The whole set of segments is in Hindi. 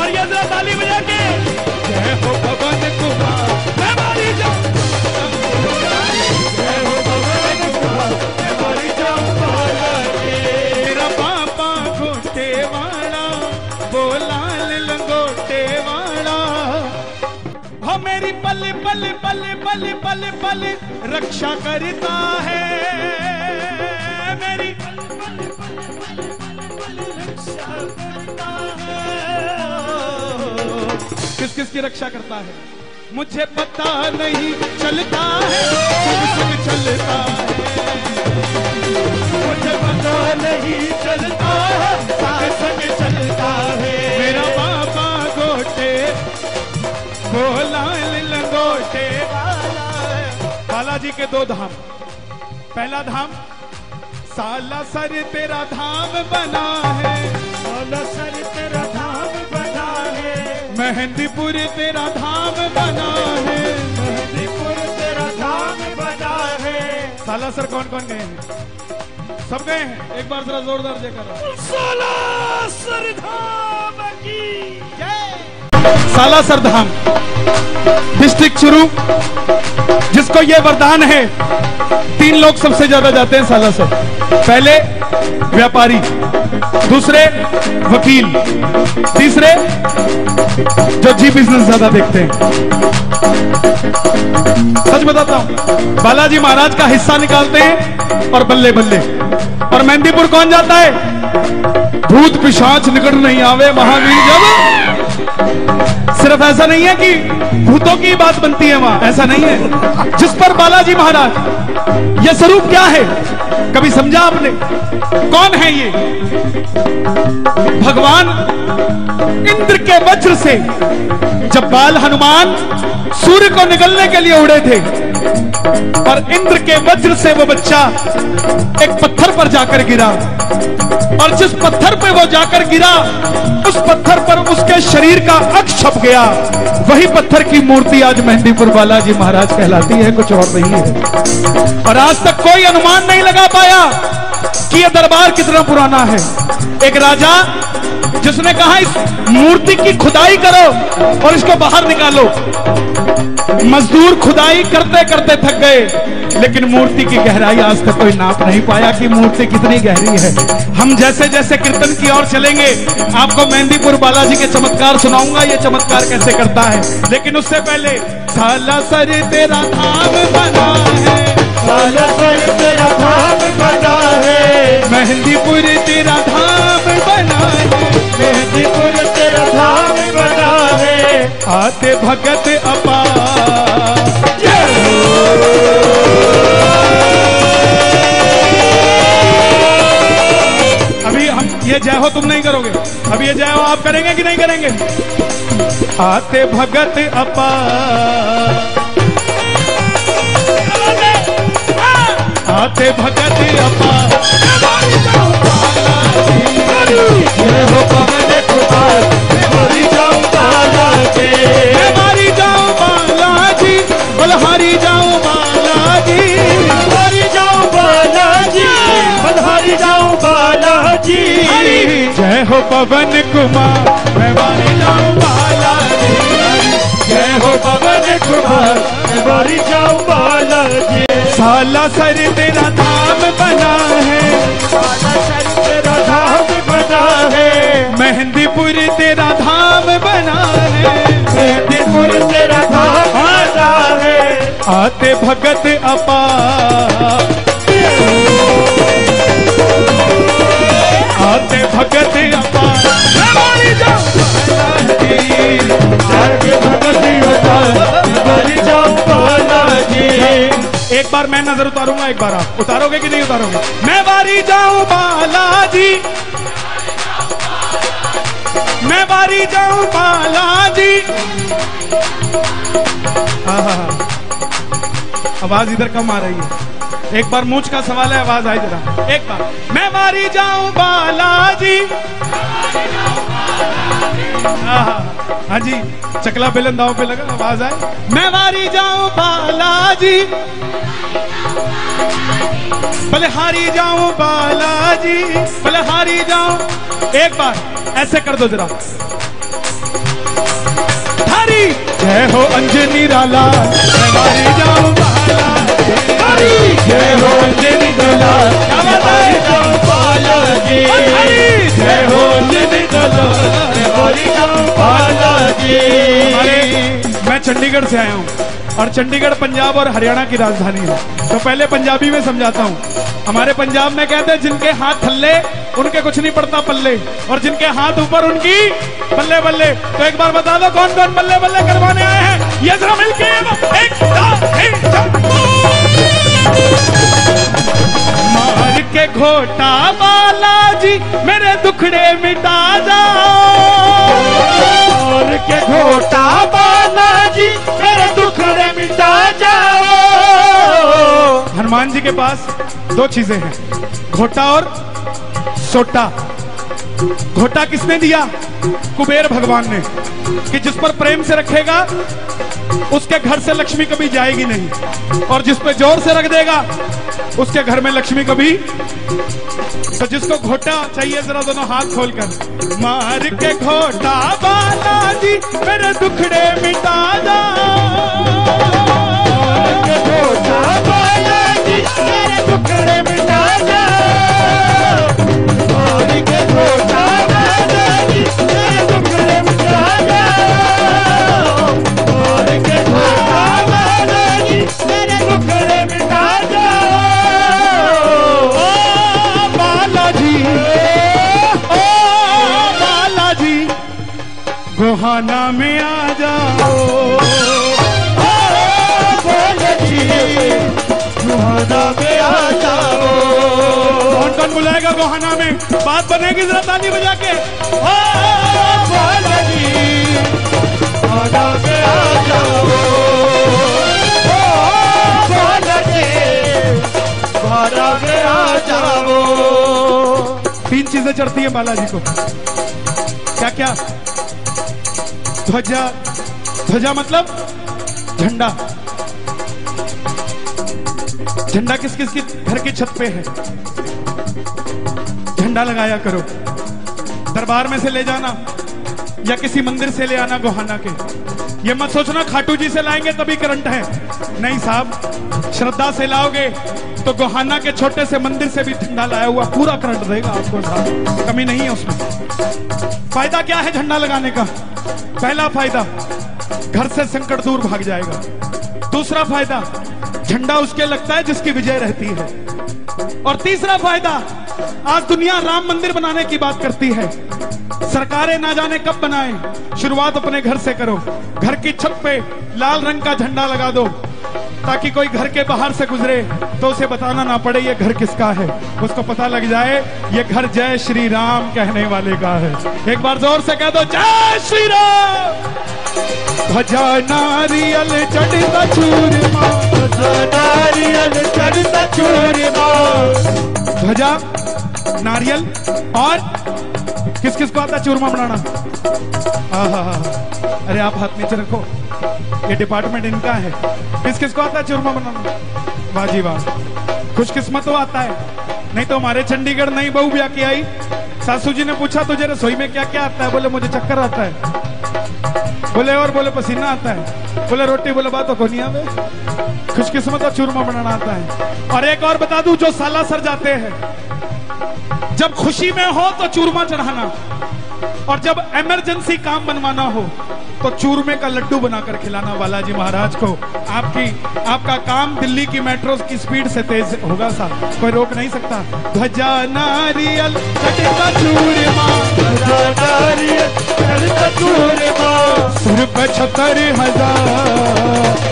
और ये जरा ताली बजा के जय हो पवन कुमार मैं मारी जाऊं, जय हो पवन कुमार मैं मारी जाऊं बालाजी। मेरा पापा घोटे वाला वो लाल लंगोटे वाला, हो मेरी पल पल पल पल पल पल रक्षा करता है, मेरी पल पल पल पल पल रक्षा करता है। किस किस की रक्षा करता है मुझे पता नहीं चलता है, संग संग चलता है, मुझे पता नहीं चलता है, संग संग चलता है। मेरा बाबा गोटे वो लाल लंगोटे वाला। बालाजी के दो धाम, पहला धाम सालासर तेरा धाम बना है, सालासर तेरा धाम बना है, मेहंदीपुर तेरा धाम बना है, मेहंदीपुर तेरा धाम बना है। सालासर कौन कौन गए हैं? सब गए हैं? एक बार जरा जोरदार जयकार। सालासर धाम की जय। सालासर धाम डिस्ट्रिक्ट शुरू, जिसको ये वरदान है, 3 लोग सबसे ज्यादा जाते हैं सालासर। पहले व्यापारी, दूसरे वकील, तीसरे जो जी बिजनेस ज्यादा देखते हैं। सच बताता हूं, बालाजी महाराज का हिस्सा निकालते हैं और बल्ले बल्ले। और मेहंदीपुर कौन जाता है? भूत पिशाच निकट नहीं आवे महावीर जब। सिर्फ ऐसा नहीं है कि भूतों की बात बनती है वहां, ऐसा नहीं है। जिस पर बालाजी महाराज, यह स्वरूप क्या है कभी समझा आपने? कौन है ये? भगवान इंद्र के वज्र से जब बाल हनुमान सूर्य को निगलने के लिए उड़े थे और इंद्र के वज्र से वो बच्चा एक पत्थर पर जाकर गिरा, और जिस पत्थर पे वो जाकर गिरा उस पत्थर पर उसके शरीर का अक्ष छप गया। वही पत्थर की मूर्ति आज मेहंदीपुर बालाजी महाराज कहलाती है, कुछ और नहीं है। और आज तक कोई अनुमान नहीं लगा पाया कि यह दरबार कितना पुराना है। एक राजा जिसने कहा इस मूर्ति की खुदाई करो और इसको बाहर निकालो। मजदूर खुदाई करते करते थक गए, लेकिन मूर्ति की गहराई आज तक कोई नाप नहीं पाया कि मूर्ति कितनी गहरी है। हम जैसे जैसे कीर्तन की ओर चलेंगे आपको मेहंदीपुर बालाजी के चमत्कार सुनाऊंगा, ये चमत्कार कैसे करता है। लेकिन उससे पहले सालासर तेरा धाम बना है, सालासर तेरा धाम बना है, मेहंदीपुर तेरा धाम बना है, मेहंदीपुर तेरा धाम बना है। आते भगत अपार अभी हम ये जय हो तुम नहीं करोगे, अभी ये जय हो आप करेंगे कि नहीं करेंगे? आते भगत अपार, आते भगत अपार, जय हो पवन कुमार मैं मारी जाऊं बालाजी, मैं मारी जाऊं बालाजी, बलहारी जाऊं बालाजी, मारी जाऊं बालाजी, बलहारी जाऊं बालाजी। जय हो पवन कुमार मैं मारी जाऊं बालाजी, जय हो पवन कुमार मैं मारी जाऊं बालाजी। सालासर तेरा धाम बना है, सालासर तेरा धाम बना है, मेहंदीपुर तेरा धाम बना है, मेहंदीपुर तेरा धाम बना है। आते भगत अपार, आते भगत अपार, मारी जाऊं बालाजी, आते भगत अपार, मारी जाऊं बालाजी। एक बार मैं नजर उतारूंगा, एक बार आप उतारोगे कि नहीं उतारोगे? मैं बारी जाऊं बालाजी, मैं बारी जाऊं बालाजी। आवाज इधर कम आ रही है, एक बार मूंछ का सवाल है, आवाज आए जरा एक बार। मैं बारी जाऊं बालाजी, हाँ जी, चकला बेलन दाव पे लगा, आवाज आए। मैं बारी जाऊं बालाजी, बलहारी जाऊं बालाजी, बलहारी जाऊं। एक बार ऐसे कर दो जरा, हरी जय हो अंजनी लाला, मैं मारी जाऊं बालाजी, हरी जय हो अंजनी लाला, मैं मारी जाऊं बालाजी, हरी जय हो अंजनी लाला, मैं मारी जाऊं बालाजी। मैं चंडीगढ़ से आया हूँ और चंडीगढ़ पंजाब और हरियाणा की राजधानी है, तो पहले पंजाबी में समझाता हूँ। हमारे पंजाब में कहते हैं जिनके हाथ थल्ले उनके कुछ नहीं पड़ता पल्ले, और जिनके हाथ ऊपर उनकी बल्ले बल्ले। तो एक बार बता दो कौन कौन बल्ले बल्ले करवाने आए हैं, ये जरा मिलके मार के घोटा बालाजी मेरे दुखड़े मिटा जाओ, मार के घोटा बालाजी मेरे दुखड़े मिटा जाओ। हनुमान जी के पास दो चीजें हैं, घोटा और सोटा। घोटा किसने दिया? कुबेर भगवान ने, कि जिस पर प्रेम से रखेगा उसके घर से लक्ष्मी कभी जाएगी नहीं, और जिस पे जोर से रख देगा उसके घर में लक्ष्मी कभी। तो जिसको घोटा चाहिए जरा दोनों हाथ खोलकर, मार के घोटा बालाजी मेरे दुखड़े मिटा दो, मार के घोटा बालाजी मेरे दुखड़े मिटा दो, मार के घोटा बालाजी मेरे दुखड़े मिटा दो, मार के घोटा बालाजी मेरे दुखड़े मिटा दो। गोहाना में आ जाओ, गोहाना में आ जाओ। कौन कौन बुलाएगा गोहाना में? बात बनेगी जरा ताली बजा के। गोहाना में आ जाओ, गोहाना में आ जाओ। तीन चीजें चढ़ती है बालाजी को, क्या क्या? ध्वजा, ध्वजा मतलब झंडा। झंडा किस किस की घर की छत पे है? झंडा लगाया करो, दरबार में से ले जाना या किसी मंदिर से ले आना गोहाना के। ये मत सोचना खाटू जी से लाएंगे तभी करंट है, नहीं साहब, श्रद्धा से लाओगे तो गोहाना के छोटे से मंदिर से भी झंडा लाया हुआ पूरा करंट देगा आपको साहब, कमी नहीं है उसमें। फायदा क्या है झंडा लगाने का? पहला फायदा, घर से संकट दूर भाग जाएगा। दूसरा फायदा, झंडा उसके लगता है जिसकी विजय रहती है। और तीसरा फायदा, आज दुनिया राम मंदिर बनाने की बात करती है, सरकारें ना जाने कब बनाएं। शुरुआत अपने घर से करो, घर की छत पे लाल रंग का झंडा लगा दो, ताकि कोई घर के बाहर से गुजरे तो उसे बताना ना पड़े ये घर किसका है, उसको पता लग जाए ये घर जय श्री राम कहने वाले का है। एक बार जोर से कह दो जय श्री राम। ध्वजा नारियल चढ़ता चूरमा, ध्वजा नारियल चढ़ता चूरमा। ध्वजा, नारियल और किस किस को आता चूरमा बनाना? अरे आप हाथ नीचे रखो, ये डिपार्टमेंट इनका है। किस किस को आता है चूरमा बनाना? वाह जी वाह, खुशकिस्मत तो आता है, नहीं तो हमारे चंडीगढ़ नई बहू ब्याह की आई, सासू जी ने पूछा तुझे रसोई में क्या क्या आता है? बोले मुझे चक्कर आता है, बोले और बोले पसीना आता है, बोले रोटी, बोले बात तो कोनिया में। खुशकिस्मत तो चूरमा बनाना आता है। और एक और बता दूं, जो सालासर जाते हैं, जब खुशी में हो तो चूरमा चढ़ाना, और जब इमरजेंसी काम बनवाना हो तो चूरमे का लड्डू बनाकर खिलाना बालाजी महाराज को। आपका काम दिल्ली की मेट्रो की स्पीड से तेज होगा साहब, कोई रोक नहीं सकता। ध्वजा नारियल चढ़ता चूरमा, ध्वजा नारियल चढ़ता चूरमा, सिर पे 76,000।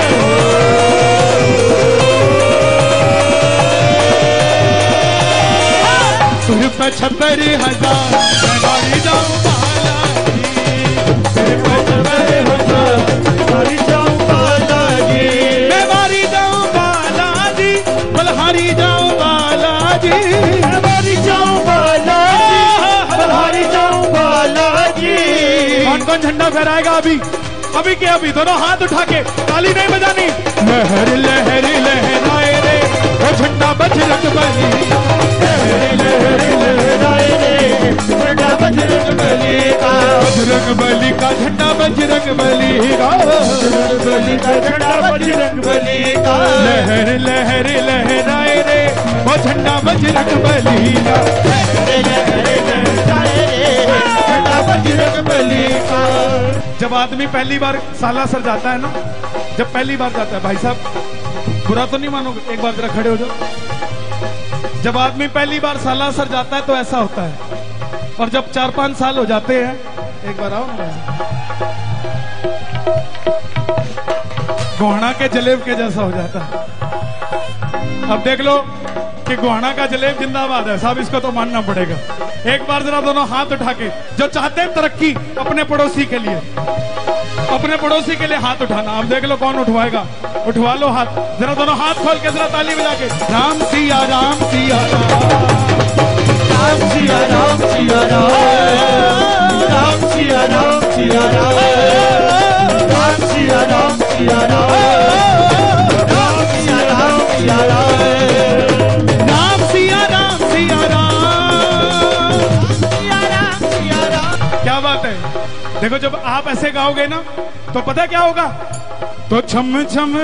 सिर पे 76,000, मैं मारी जाऊं बालाजी, सिर पे 76,000, मारी जाऊं बालाजी, मैं मारी जाऊं बालाजी, बलहारी जाऊं बालाजी, मैं मारी जाऊं बालाजी, बलहारी जाऊं बालाजी। कौन कौन झंडा फहराएगा अभी? अभी के अभी दोनों हाथ उठा के, ताली नहीं बजानी। लहर लहर लहराए रे वो झंडा बजरंग बली, लहर लहर लहराए रे झंडा बजरंग बली। का, बजरंग बली का झंडा बजरंग बली का, बजरंग बली का झंडा बजरंग बली का, लहर लहर लहराए रे वो झंडा बजरंग बली का, झंडा बजरंग बली का। जब आदमी पहली बार सालासर जाता है ना, जब पहली बार जाता है, भाई साहब बुरा तो नहीं मानोगे, एक बार जरा खड़े हो जाओ। जब आदमी पहली बार सालासर जाता है तो ऐसा होता है, और जब 4-5 साल हो जाते हैं, एक बार आओ ना, गोहना के जलेब के जैसा हो जाता है। अब देख लो कि गोहना का जलेब जिंदाबाद है साहब, इसको तो मानना पड़ेगा। एक बार जरा दोनों हाथ उठा के, जो चाहते हैं तरक्की अपने पड़ोसी के लिए, अपने पड़ोसी के लिए हाथ उठाना। अब देख लो कौन उठवाएगा, उठवा लो हाथ, जरा दोनों हाथ खोल के जरा ताली बजा के, राम सिया राम सिया राम, राम सिया राम सिया राम, राम सिया राम सिया राम, राम सिया राम सिया राम, राम सिया राम सिया राम, राम सिया राम सिया राम। क्या बात है। देखो जब आप ऐसे गाओगे ना तो पता क्या होगा, तो छम छम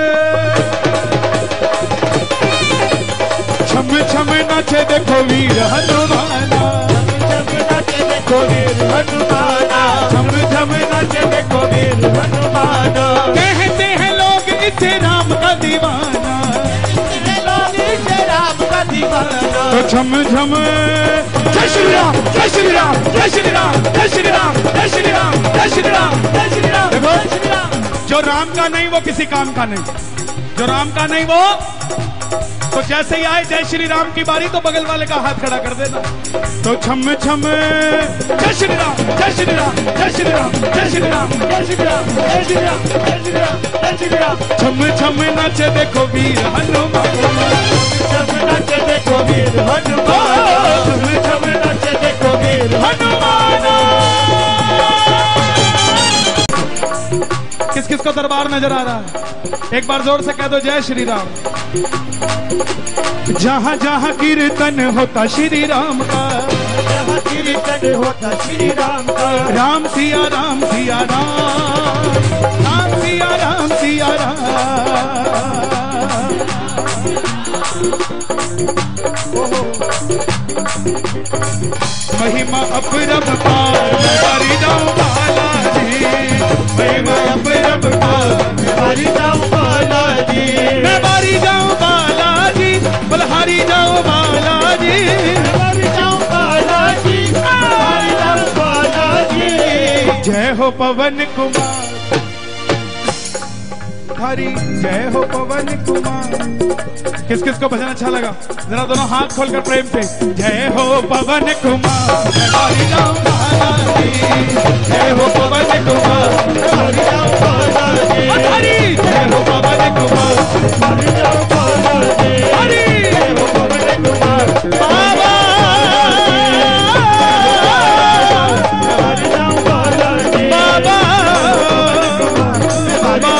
छम छम नाचे देखो वीर हनुमाना, छम नाचे देखो वीर हनुमाना, छम छम नाचे देखो वीर हनुमाना, कहते हैं लोग इसे राम का दीवाना, लोग इसे राम का दीवाना। तो छम छम जय श्री राम जय श्री राम जय श्री राम जय श्री राम जय श्री राम जय श्री राम जय श्री राम। देखो जो राम का नहीं वो किसी काम का नहीं, जो राम का नहीं वो, तो जैसे ही आए जय श्री राम की बारी तो बगल वाले का हाथ खड़ा कर देना। तो छम छम जय श्री राम जय श्री राम जय श्री राम जय श्री राम जय श्री राम जय श्री राम जय श्री राम जय श्री राम। छम छम नाचे देखो वीर हनुमान, छम नाचे देखो वीर हनुमान, छम छम नाचे देखो वीर हनुमान। किस किस को दरबार नजर आ रहा है, एक बार जोर से कह दो जय श्री राम। जहां जहां कीर्तन होता श्री राम का, जहाँ कीर्तन होता श्री राम का, राम सिया राम सिया राम, राम सिया राम सिया राम। महिमा अपरंपार मैं बारी जाऊं बालाजी, महिमा अपरंपार मैं बारी जाऊं बालाजी, मैं बारी जाऊं बालाजी, बलहारी जाऊं बालाजी, हरि जाऊं बालाजी, हरि जाऊं बालाजी। जय हो पवन कुमार हरि, जय हो पवन कुमार। किस किस को भजन अच्छा लगा, जरा दोनों हाथ खोलकर प्रेम से, जय हो पवन कुमार हरि जाऊं बालाजी, जय हो पवन कुमार हरि जाऊं बालाजी, हरि, जय हो पवन कुमार हरि जाऊं बालाजी, हरि, जय हो पवन कुमार बाबा हरि जाऊं बालाजी, बाबा बाबा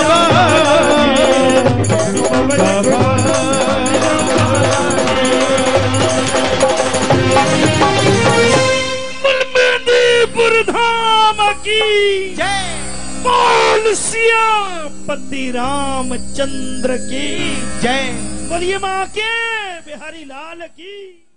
धाम की जय, बोल सियापति रामचंद्र की जय, बोलिए माँ के बिहारी लाल की।